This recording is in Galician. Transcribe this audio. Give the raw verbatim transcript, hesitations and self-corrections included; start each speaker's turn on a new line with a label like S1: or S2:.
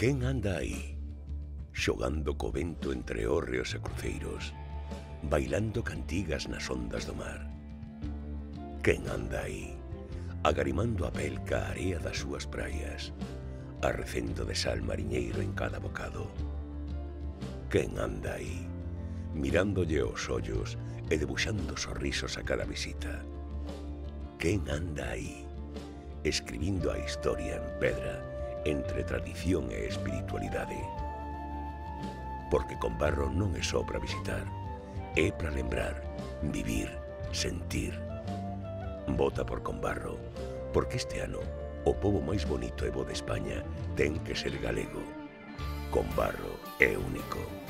S1: Quen anda aí, xogando co vento entre hórreos e cruceiros, bailando cantigas nas ondas do mar? Quen anda aí, agarimando a pel ca area das súas praias, arrecendo de sal mariñeiro en cada bocado? Quen anda aí, mirándolle os ollos e debuxando sorrisos a cada visita? Quen anda aí, escribindo a historia en pedra entre tradición e espiritualidade? Porque Combarro non é só para visitar, é para lembrar, vivir, sentir. Vota por Combarro, porque este ano o pobo máis bonito e bo de España ten que ser galego. Combarro é único.